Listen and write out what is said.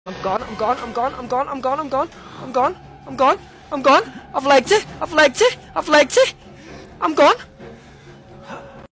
I'm gone, I'm gone, I'm gone, I'm gone, I'm gone, I'm gone, I'm gone, I'm gone, I'm gone. I've legged it, I've legged it, I've legged it. I'm gone.